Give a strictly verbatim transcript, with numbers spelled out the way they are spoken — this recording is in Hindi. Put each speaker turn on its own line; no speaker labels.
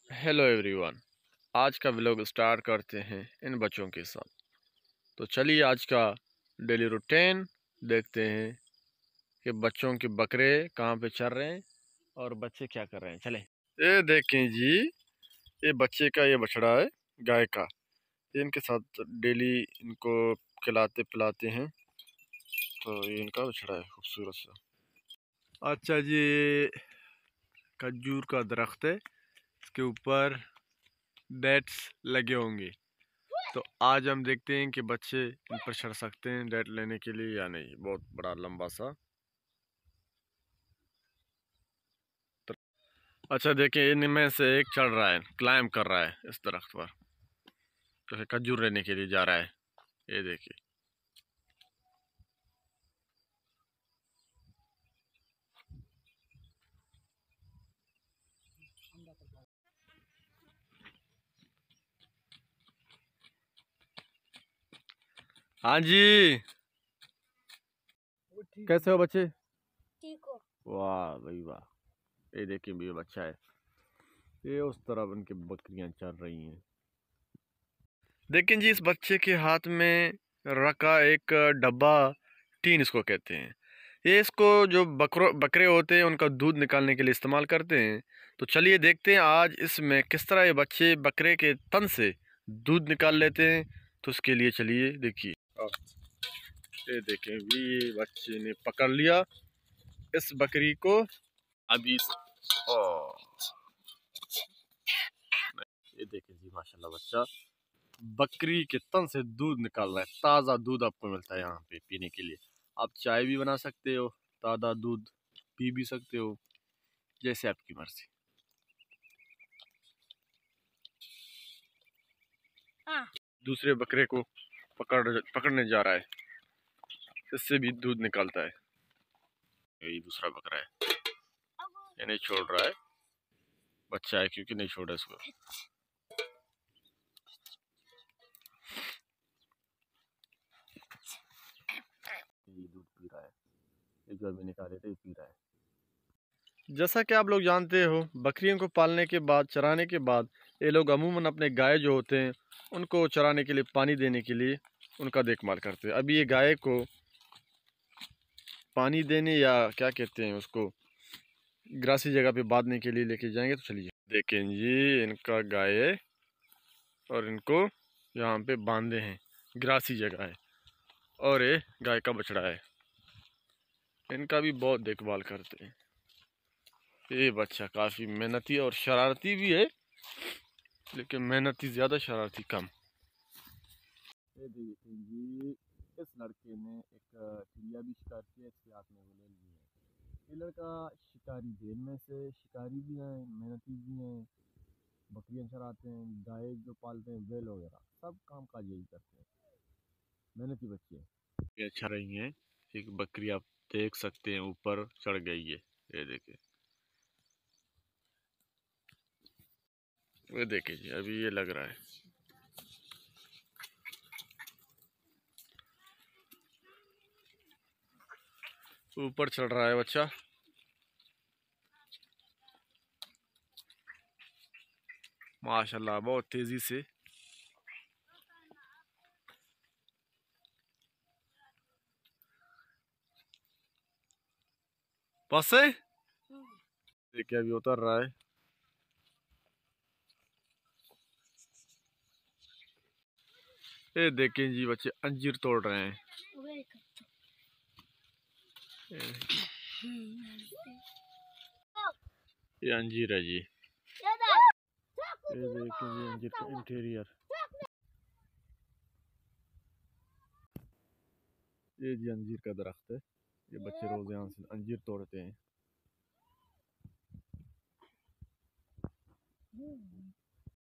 Hello everyone. आज का व्लॉग स्टार्ट करते हैं इन बच्चों के साथ। तो चलिए आज का डेली रूटीन देखते हैं कि बच्चों के बकरे कहाँ पे चल रहे हैं और बच्चे क्या कर रहे हैं। चलें। ये देखें जी, ये बच्चे का ये बछड़ा है गाय का। ये इनके साथ डेली इनको खिलाते पिलाते हैं। तो ये इनका बछड़ा है खूबसूरत सा। अच्छा जी, खजूर का दरख्त है, इसके ऊपर डेट्स लगे होंगे। तो आज हम देखते हैं कि बच्चे इन पर चढ़ सकते हैं डेट लेने के लिए या नहीं। बहुत बड़ा लंबा सा। अच्छा देखिए, इनमें से एक चढ़ रहा है, क्लाइम कर रहा है इस दरख्त पर, जैसे खजूर लेने के लिए जा रहा है। ये देखिए। हाँ जी, कैसे हो बच्चे?
ठीक हो?
वाह भाई वाह। ये देखिए भी बच्चा है, ये उस तरफ उनकी बकरियां चल रही हैं। देखिए जी, इस बच्चे के हाथ में रखा एक डब्बा, टीन इसको कहते हैं। ये इसको जो बकरों बकरे होते हैं उनका दूध निकालने के लिए इस्तेमाल करते हैं। तो चलिए देखते हैं आज इसमें किस तरह ये बच्चे बकरे के तन से दूध निकाल लेते हैं। तो उसके लिए चलिए देखिए। ये देखें भी, ये बच्चे ने पकड़ लिया इस बकरी को। अभी इस- ओ, ये देखें जी, माशाल्लाह बच्चा बकरी के तन से दूध निकाल रहा है। ताज़ा दूध आपको मिलता है यहाँ पे पीने के लिए। आप चाय भी बना सकते हो, ताज़ा दूध पी भी सकते हो, जैसे आपकी मर्जी।
हाँ।
दूसरे बकरे को पकड़ पकड़ने जा रहा है, इससे भी दूध निकालता है। यही दूसरा बकरा है, ये नहीं छोड़ रहा है। बच्चा है क्योंकि नहीं छोड़ा इसको। ये दूध पी रहा है, ये जो अभी निकाले थे ये पी रहा है। जैसा कि आप लोग जानते हो, बकरियों को पालने के बाद, चराने के बाद, ये लोग अमूमन अपने गाय जो होते हैं उनको चराने के लिए, पानी देने के लिए उनका देखभाल करते हैं। अभी ये गाय को पानी देने या क्या कहते हैं उसको, ग्रासी जगह पे बांधने के लिए लेके जाएंगे। तो चलिए देखें ये इनका गाय है और इनको यहाँ पे बांधे हैं, ग्रासी जगह है। और ये गाय का बछड़ा है, इनका भी बहुत देखभाल करते हैं। ये बच्चा काफ़ी मेहनती और शरारती भी है, लेकिन मेहनती ज़्यादा, शरारती कम। ये देखिए जी, इस लड़के ने एक चिड़िया भी शिकार किया, इसके हाथ में गुलेल भी है। ये लड़का शिकारी है, इनमें से शिकारी भी हैं, मेहनती भी हैं, बकरियां चराते हैं, गाय जो पालते हैं, बैल वगैरह सब काम काज यही करते हैं। मेहनती बच्चे हैं। ये अच्छा रही हैं। एक बकरी आप देख सकते हैं ऊपर चढ़ गई है, ये देखिए। ये देखिए जी, अभी ये लग रहा है। ऊपर चढ़ रहा है बच्चा। माशाल्लाह बहुत तेजी से। बस से देखिए अभी उतर रहा है। ये देखें जी, बच्चे अंजीर तोड़ रहे हैं। ये ये अंजीर है जी, ये देखें जी अंजीर का इंटीरियर। ये जी अंजीर का दरख्त है, ये बच्चे रोज यहाँ से अंजीर तोड़ते हैं।